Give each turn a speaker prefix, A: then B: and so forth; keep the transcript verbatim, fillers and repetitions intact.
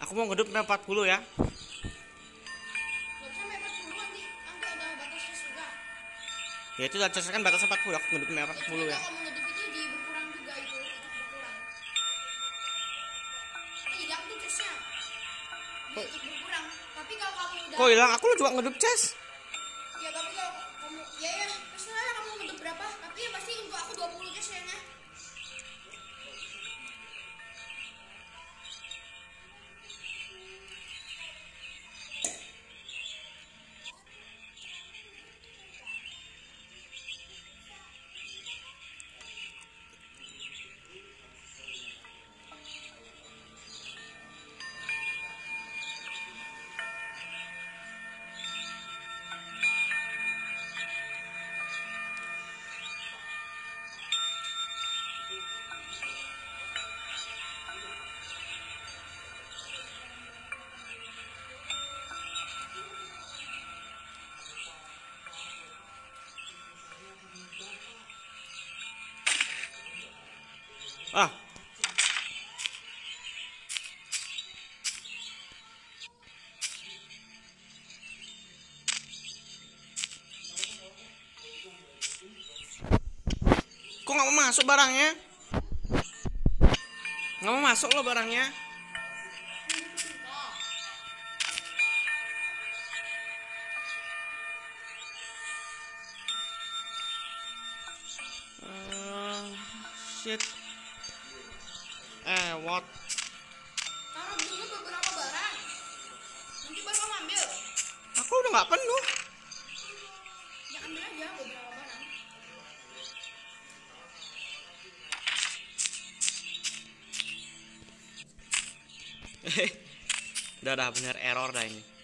A: Aku mau ngedep empat puluh ya.
B: Nggak bisa sampai empat puluh nanti, nanti ada batasnya juga.
A: Ya itu udah kan batas empat puluh, aku ngedep empat puluh ya.
B: Kalau kamu ngedep itu di berkurang juga itu, itu berkurang. Eh hilang tuh chestnya. Ikut berkurang. Tapi kalau kamu udah.
A: Kok hilang? Aku juga ngedep chest.
B: Ya tapi kalau kamu, ya ya terserah kamu ngedep berapa. Tapi ya pasti untuk aku dua puluh chest ya.
A: Ah. Kok nggak mau masuk barangnya? Nggak mau masuk loh barangnya. Uh, shit. Eh, what?
B: Taruh dulu beberapa barang. Nanti baru kamu ambil.
A: Aku udah nggak penuh.
B: Ya ambil aja beberapa barang.
A: Udah dah bener error dah ini.